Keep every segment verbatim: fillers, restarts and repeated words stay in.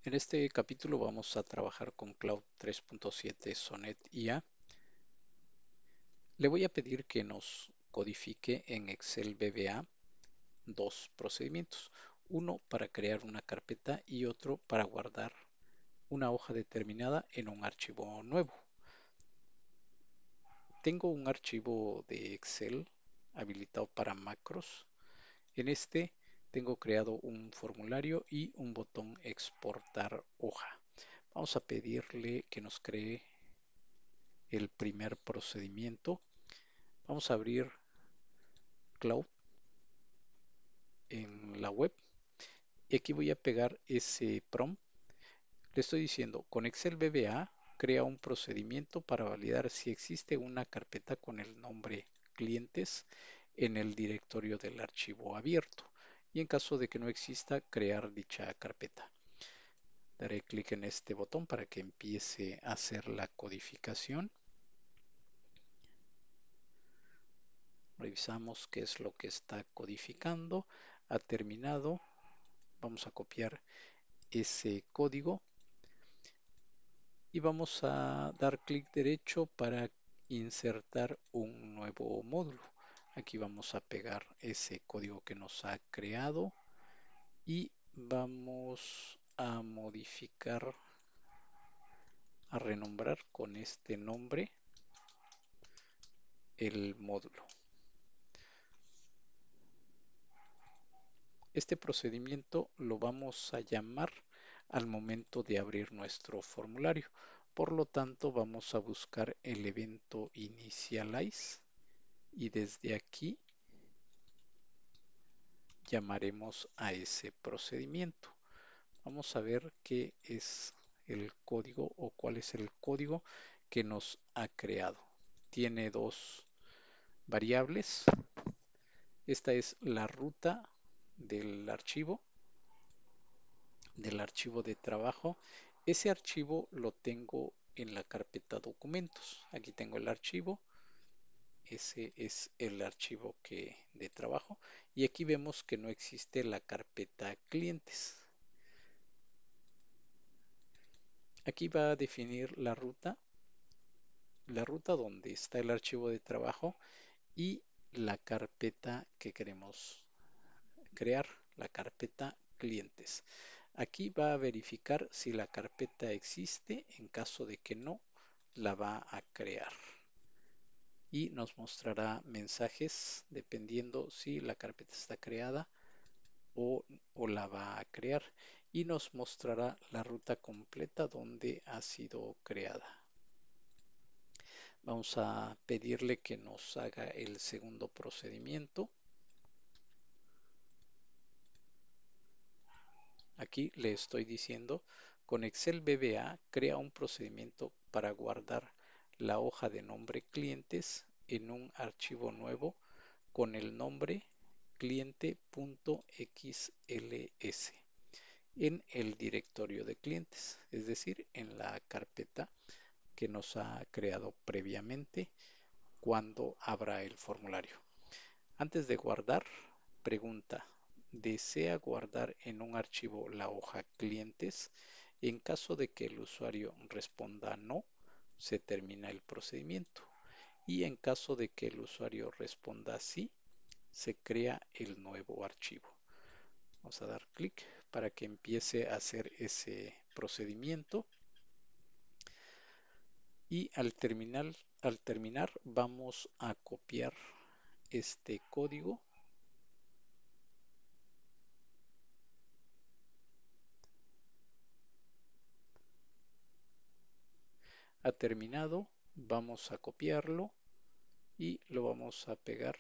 En este capítulo vamos a trabajar con Cloud tres punto siete Sonnet I A. Le voy a pedir que nos codifique en Excel V B A dos procedimientos, uno para crear una carpeta y otro para guardar una hoja determinada en un archivo nuevo. Tengo un archivo de Excel habilitado para macros. En este tengo creado un formulario y un botón exportar hoja. Vamos a pedirle que nos cree el primer procedimiento. Vamos a abrir Cloud en la web y aquí voy a pegar ese prompt. Le estoy diciendo, con Excel V B A crea un procedimiento para validar si existe una carpeta con el nombre clientes en el directorio del archivo abierto y en caso de que no exista, crear dicha carpeta. Daré clic en este botón para que empiece a hacer la codificación. Revisamos qué es lo que está codificando. Ha terminado. Vamos a copiar ese código y vamos a dar clic derecho para insertar un nuevo módulo. Aquí vamos a pegar ese código que nos ha creado y vamos a modificar, a renombrar con este nombre el módulo. Este procedimiento lo vamos a llamar al momento de abrir nuestro formulario. Por lo tanto, vamos a buscar el evento initialize y desde aquí llamaremos a ese procedimiento. Vamos a ver qué es el código o cuál es el código que nos ha creado. Tiene dos variables. Esta es la ruta del archivo del archivo de trabajo. Ese archivo lo tengo en la carpeta documentos. Aquí tengo el archivo. Ese es el archivo que, de trabajo. Y aquí vemos que no existe la carpeta clientes. Aquí va a definir la ruta. La ruta donde está el archivo de trabajo y la carpeta que queremos crear, la carpeta clientes. Aquí va a verificar si la carpeta existe. En caso de que no, la va a crear. Y nos mostrará mensajes dependiendo si la carpeta está creada o, o la va a crear. Y nos mostrará la ruta completa donde ha sido creada. Vamos a pedirle que nos haga el segundo procedimiento. Aquí le estoy diciendo, con Excel V B A crea un procedimiento para guardar la hoja de nombre clientes en un archivo nuevo con el nombre cliente.xls en el directorio de clientes, es decir, en la carpeta que nos ha creado previamente cuando abra el formulario. Antes de guardar, pregunta, ¿desea guardar en un archivo la hoja clientes? En caso de que el usuario responda no, se termina el procedimiento. Y en caso de que el usuario responda sí, se crea el nuevo archivo. Vamos a dar clic para que empiece a hacer ese procedimiento. Y al terminar, al terminar vamos a copiar este código. Ha terminado, vamos a copiarlo y lo vamos a pegar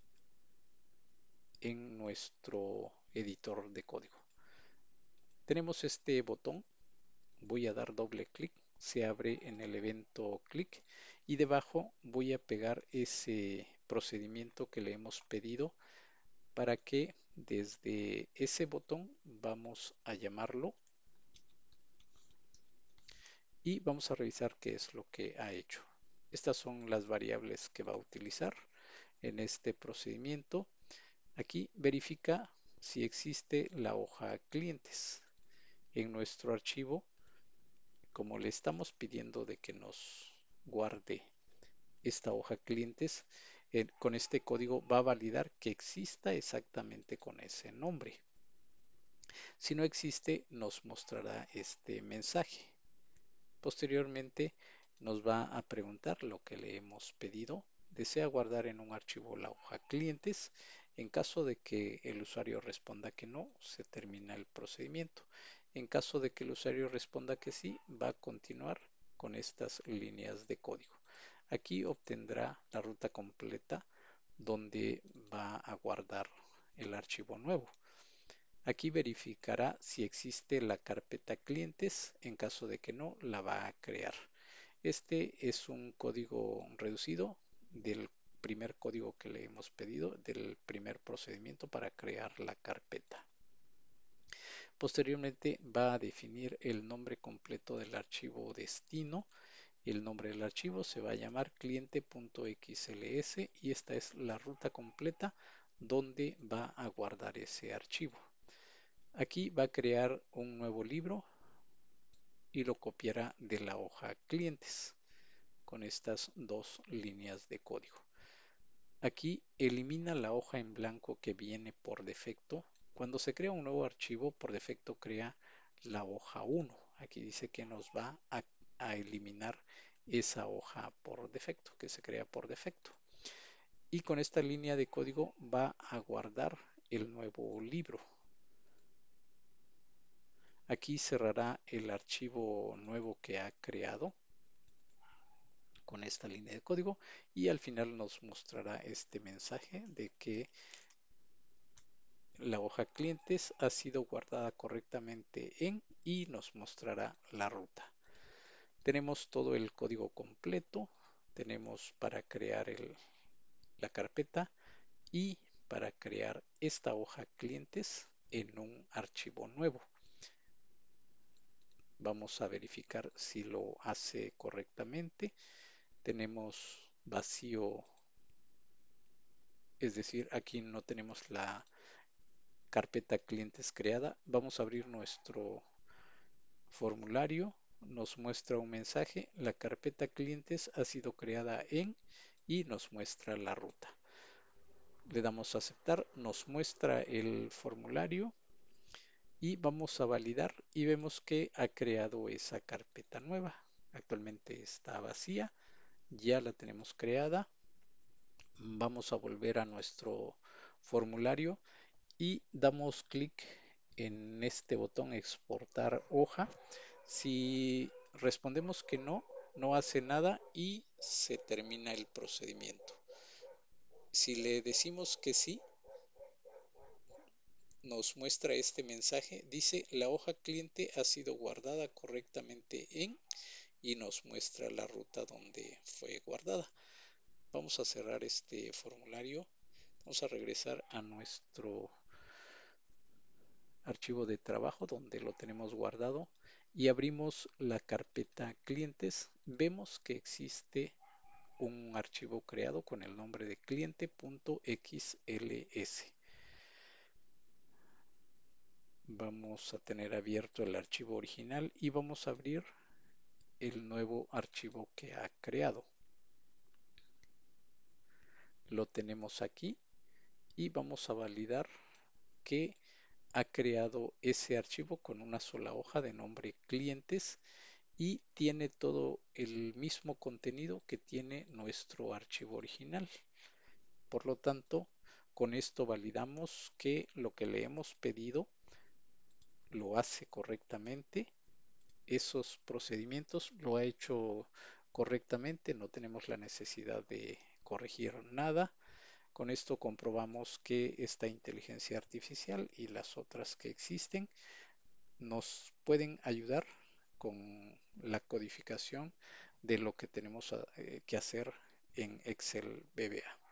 en nuestro editor de código. Tenemos este botón, voy a dar doble clic, se abre en el evento clic y debajo voy a pegar ese procedimiento que le hemos pedido para que desde ese botón vamos a llamarlo y vamos a revisar qué es lo que ha hecho. Estas son las variables que va a utilizar en este procedimiento. Aquí verifica si existe la hoja clientes. En nuestro archivo, como le estamos pidiendo de que nos guarde esta hoja clientes, eh, con este código va a validar que exista exactamente con ese nombre. Si no existe, nos mostrará este mensaje. Posteriormente nos va a preguntar lo que le hemos pedido. Desea guardar en un archivo la hoja clientes. En caso de que el usuario responda que no, se termina el procedimiento. En caso de que el usuario responda que sí, va a continuar con estas líneas de código. Aquí obtendrá la ruta completa donde va a guardar el archivo nuevo. Aquí verificará si existe la carpeta clientes. En caso de que no, la va a crear. Este es un código reducido del primer código que le hemos pedido, del primer procedimiento para crear la carpeta. Posteriormente va a definir el nombre completo del archivo destino. El nombre del archivo se va a llamar cliente.xls y esta es la ruta completa donde va a guardar ese archivo. Aquí va a crear un nuevo libro y lo copiará de la hoja clientes con estas dos líneas de código. Aquí elimina la hoja en blanco que viene por defecto. Cuando se crea un nuevo archivo, por defecto crea la hoja uno. Aquí dice que nos va a, a eliminar esa hoja por defecto, que se crea por defecto. Y con esta línea de código va a guardar el nuevo libro. Aquí cerrará el archivo nuevo que ha creado con esta línea de código y al final nos mostrará este mensaje de que la hoja clientes ha sido guardada correctamente en y nos mostrará la ruta. Tenemos todo el código completo, tenemos para crear el, la carpeta y para crear esta hoja clientes en un archivo nuevo. Vamos a verificar si lo hace correctamente. Tenemos vacío, es decir, aquí no tenemos la carpeta clientes creada. Vamos a abrir nuestro formulario. Nos muestra un mensaje. La carpeta clientes ha sido creada en y nos muestra la ruta. Le damos a aceptar. Nos muestra el formulario y vamos a validar y vemos que ha creado esa carpeta nueva. Actualmente está vacía. Ya la tenemos creada. Vamos a volver a nuestro formulario y damos clic en este botón exportar hoja. Si respondemos que no, no hace nada y se termina el procedimiento. Si le decimos que sí, nos muestra este mensaje. Dice la hoja cliente ha sido guardada correctamente en y nos muestra la ruta donde fue guardada. Vamos a cerrar este formulario. Vamos a regresar a nuestro archivo de trabajo donde lo tenemos guardado y abrimos la carpeta clientes. Vemos que existe un archivo creado con el nombre de cliente.xls. Vamos a tener abierto el archivo original y vamos a abrir el nuevo archivo que ha creado. Lo tenemos aquí y vamos a validar que ha creado ese archivo con una sola hoja de nombre clientes y tiene todo el mismo contenido que tiene nuestro archivo original. Por lo tanto, con esto validamos que lo que le hemos pedido lo hace correctamente. Esos procedimientos lo ha hecho correctamente, no tenemos la necesidad de corregir nada. Con esto comprobamos que esta inteligencia artificial y las otras que existen nos pueden ayudar con la codificación de lo que tenemos eh, que hacer en Excel V B A.